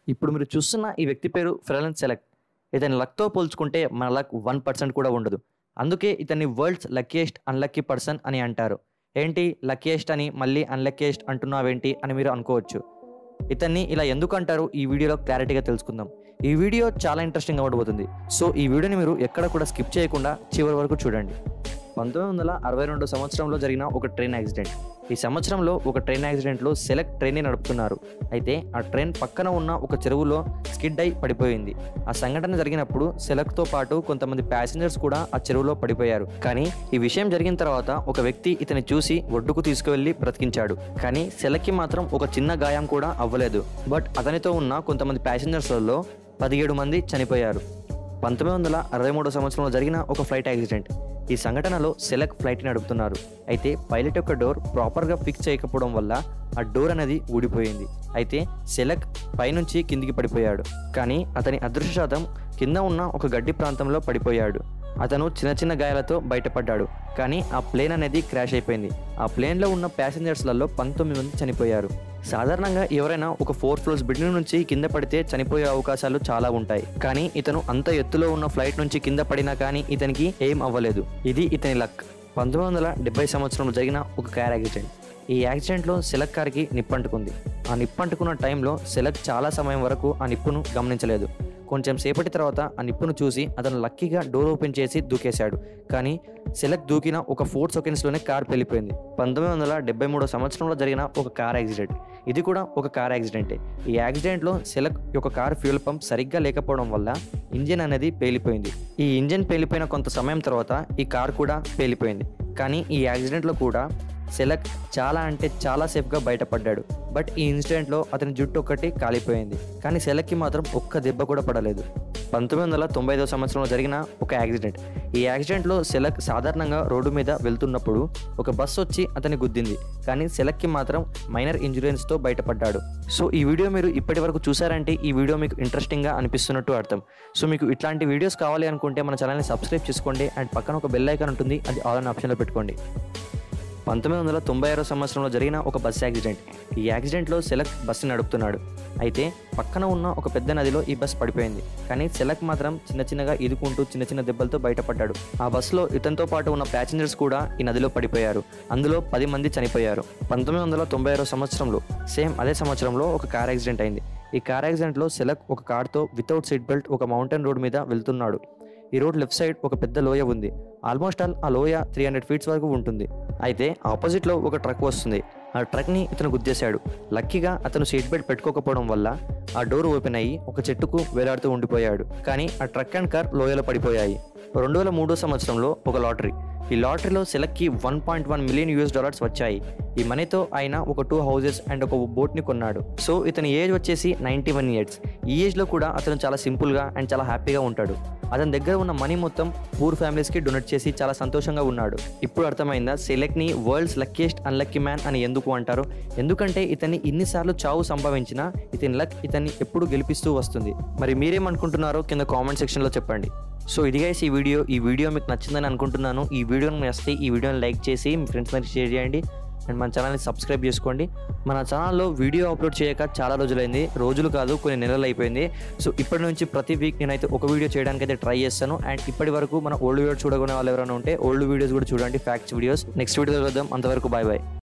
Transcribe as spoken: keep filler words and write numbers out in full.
ఇప్పుడు మీరు చూస్తున్న ఈ వ్యక్తి పేరు ఫ్రెలన్ సెలెక్. ఇతని లక్తో పోల్చుకుంటే మన లక్ వన్ పర్సెంట్ కూడా ఉండదు. అందుకే ఇతన్ని వరల్డ్స్ లక్కీయెస్ట్ అన్లక్కీ పర్సన్ అని అంటారు. ఏంటి లక్కీయెస్ట్ అని మళ్ళీ అన్లక్కీయెస్ట్ అంటున్నావేంటి అని మీరు అనుకోవచ్చు. ఇతన్ని ఇలా ఎందుకు అంటారు ఈ వీడియోలో క్లారిటీగా తెలుసుకుందాం. ఈ వీడియో చాలా ఇంట్రెస్టింగ్గా ఉండబోతుంది. సో ఈ వీడియోని మీరు ఎక్కడ కూడా స్కిప్ చేయకుండా చివరి వరకు చూడండి. పంతొమ్మిది వందల అరవై రెండు సంవత్సరంలో జరిగిన ఒక ట్రైన్ యాక్సిడెంట్. ఈ సంవత్సరంలో ఒక ట్రైన్ యాక్సిడెంట్లో సెలెక్ ట్రైన్ని నడుపుతున్నారు. అయితే ఆ ట్రైన్ పక్కన ఉన్న ఒక చెరువులో స్కిడ్ అయి పడిపోయింది. ఆ సంఘటన జరిగినప్పుడు సెలెక్తో పాటు కొంతమంది ప్యాసింజర్స్ కూడా ఆ చెరువులో పడిపోయారు. కానీ ఈ విషయం జరిగిన తర్వాత ఒక వ్యక్తి ఇతని చూసి ఒడ్డుకు తీసుకువెళ్లి బ్రతికించాడు. కానీ సెలెక్కి మాత్రం ఒక చిన్న గాయం కూడా అవ్వలేదు. బట్ అతనితో ఉన్న కొంతమంది ప్యాసింజర్స్లలో పదిహేడు మంది చనిపోయారు. పంతొమ్మిది వందల అరవై మూడో సంవత్సరంలో జరిగిన ఒక ఫ్లైట్ యాక్సిడెంట్. ఈ సంఘటనలో సెలెక్ ఫ్లైట్ నడుపుతున్నారు. అయితే పైలట్ యొక్క డోర్ ప్రాపర్గా ఫిక్స్ చేయకపోవడం వల్ల ఆ డోర్ అనేది ఊడిపోయింది. అయితే సెలెక్ పైనుంచి కిందికి పడిపోయాడు. కానీ అతని అదృష్టశాతం కింద ఉన్న ఒక గడ్డి ప్రాంతంలో పడిపోయాడు. అతను చిన్న చిన్న గాయాలతో బయటపడ్డాడు. కానీ ఆ ప్లేన్ అనేది క్రాష్ అయిపోయింది. ఆ ప్లేన్లో ఉన్న ప్యాసింజర్స్లలో పంతొమ్మిది మంది చనిపోయారు. సాధారణంగా ఎవరైనా ఒక ఫోర్ ఫ్లోర్స్ బిల్డింగ్ నుంచి కింద పడితే చనిపోయే అవకాశాలు చాలా ఉంటాయి. కానీ ఇతను అంత ఎత్తులో ఉన్న ఫ్లైట్ నుంచి కింద పడినా కానీ ఇతనికి ఏం అవ్వలేదు. ఇది ఇతని లక్. పంతొమ్మిది వందల డెబ్బై సంవత్సరంలో జరిగిన ఒక కార్ యాక్సిడెంట్. ఈ యాక్సిడెంట్లో సెలెక్ కార్కి నిప్పంటుకుంది. ఆ నిప్పంటుకున్న టైంలో సెలెక్ చాలా సమయం వరకు ఆ నిప్పును గమనించలేదు. కొంచెం సేపటి తర్వాత ఆ నిప్పును చూసి అతను లక్కీగా డోర్ ఓపెన్ చేసి దూకేశాడు. కానీ సెలెక్ దూకిన ఒక ఫోర్ సెకండ్స్లోనే కార్ వెళ్ళిపోయింది. పంతొమ్మిది వందల డెబ్బై మూడో సంవత్సరంలో జరిగిన ఒక కార్ యాక్సిడెంట్. ఇది కూడా ఒక కార్ యాక్సిడెంటే. ఈ యాక్సిడెంట్లో సెలెక్ యొక్క కార్ ఫ్యూయల్ పంప్ సరిగ్గా లేకపోవడం వల్ల ఇంజిన్ అనేది పేలిపోయింది. ఈ ఇంజిన్ పేలిపోయిన కొంత సమయం తర్వాత ఈ కార్ కూడా పేలిపోయింది. కానీ ఈ యాక్సిడెంట్లో కూడా సెలెక్ చాలా అంటే చాలా సేఫ్గా బయటపడ్డాడు. బట్ ఈ ఇన్సిడెంట్లో అతని జుట్టు ఒక్కటి కాలిపోయింది. కానీ సెలెక్కి మాత్రం ఒక్క దెబ్బ కూడా పడలేదు. పంతొమ్మిది వందల తొంభై ఐదో సంవత్సరంలో జరిగిన ఒక యాక్సిడెంట్. ఈ యాక్సిడెంట్లో సెలెక్ సాధారణంగా రోడ్డు మీద వెళ్తున్నప్పుడు ఒక బస్సు వచ్చి అతని గుద్దింది. కానీ సెలెక్కి మాత్రం మైనర్ ఇంజురీస్తో బయటపడ్డాడు. సో ఈ వీడియో మీరు ఇప్పటి వరకు చూసారంటే ఈ వీడియో మీకు ఇంట్రెస్టింగ్గా అనిపిస్తున్నట్టు అర్థం. సో మీకు ఇట్లాంటి వీడియోస్ కావాలి అనుకుంటే మన ఛానల్ని సబ్స్క్రైబ్ చేసుకోండి. అండ్ పక్కన ఒక బెల్ ఐకాన్ ఉంటుంది, అది ఆల్ అనే ఆప్షన్లో పెట్టుకోండి. పంతొమ్మిది వందల తొంభై ఆరో సంవత్సరంలో జరిగిన ఒక బస్ యాక్సిడెంట్. ఈ యాక్సిడెంట్లో సెలెక్ బస్సు నడుపుతున్నాడు. అయితే పక్కన ఉన్న ఒక పెద్ద నదిలో ఈ బస్ పడిపోయింది. కానీ సెలెక్ మాత్రం చిన్న చిన్నగా ఈదుకుంటూ చిన్న చిన్న దెబ్బలతో బయటపడ్డాడు. ఆ బస్సులో ఇతనితో పాటు ఉన్న ప్యాసింజర్స్ కూడా ఈ నదిలో పడిపోయారు. అందులో పది మంది చనిపోయారు. పంతొమ్మిది వందల తొంభై ఆరో సంవత్సరంలో సేమ్ అదే సంవత్సరంలో ఒక కార్ యాక్సిడెంట్ అయింది. ఈ కార్ యాక్సిడెంట్లో సెలెక్ ఒక కార్తో వితౌట్ సీట్ బెల్ట్ ఒక మౌంటైన్ రోడ్ మీద వెళ్తున్నాడు. ఈ రోడ్ లెఫ్ట్ సైడ్ ఒక పెద్ద లోయ ఉంది. ఆల్మోస్ట్ ఆల్ ఆ లోయ త్రీ హండ్రెడ్ ఫీట్స్ వరకు ఉంటుంది. అయితే ఆపోజిట్లో ఒక ట్రక్ వస్తుంది. ఆ ట్రక్ని ఇతను గుద్దేశాడు. లక్కీగా అతను సీట్ బెల్ట్ పెట్టుకోకపోవడం వల్ల ఆ డోర్ ఓపెన్ అయ్యి ఒక చెట్టుకు వేలాడుతూ ఉండిపోయాడు. కానీ ఆ ట్రక్ అండ్ కార్ లోయలో పడిపోయాయి. రెండు వేల మూడో సంవత్సరంలో ఒక లాటరీ. ఈ లాటరీలో సెలెక్కి one point one million US dollars వచ్చాయి. ఈ మనీతో ఆయన ఒక టూ హౌసెస్ అండ్ ఒక బోట్ని కొన్నాడు. సో ఇతని ఏజ్ వచ్చేసి నైంటీ వన్ ఇయర్స్. ఈ ఏజ్లో కూడా అతను చాలా సింపుల్గా అండ్ చాలా హ్యాపీగా ఉంటాడు. అతని దగ్గర ఉన్న మనీ మొత్తం పూర్ ఫ్యామిలీస్కి డొనేట్ చేసి చాలా సంతోషంగా ఉన్నాడు. ఇప్పుడు అర్థమైందా సెలెక్ని వరల్డ్స్ లక్కీయెస్ట్ అన్లక్కీ మ్యాన్ అని ఎందుకు అంటారు? ఎందుకంటే ఇతన్ని ఇన్నిసార్లు చావు సంభవించినా ఇతని లక్ ఇతన్ని ఎప్పుడు గెలిపిస్తూ వస్తుంది. మరి మీరేమనుకుంటున్నారో కింద కామెంట్ సెక్షన్లో చెప్పండి. సో ఇది గైస్ ఈ వీడియో ఈ వీడియో మీకు నచ్చిందని అనుకుంటున్నాను. ఈ వీడియోని నచ్చితే ఈ వీడియోని లైక్ చేసి మీ ఫ్రెండ్స్ మరి షేర్ చేయండి. అండ్ మన ఛానల్ని సబ్స్క్రైబ్ చేసుకోండి. మన ఛానల్లో వీడియో అప్లోడ్ చేయక చాలా రోజులైంది. రోజులు కాదు కొన్ని నెలలు అయిపోయింది. సో ఇప్పటి నుంచి ప్రతి వీక్ నేనైతే ఒక వీడియో చేయడానికి అయితే ట్రై చేస్తాను. అండ్ ఇప్పటి వరకు మన ఓల్డ్ వీడియోస్ చూడకునే వాళ్ళు ఎవరైనా ఉంటే ఓల్డ్ వీడియోస్ కూడా చూడండి, ఫ్యాక్ట్స్ వీడియోస్. నెక్స్ట్ వీడియో చూద్దాం. అంతవరకు బాయ్ బాయ్.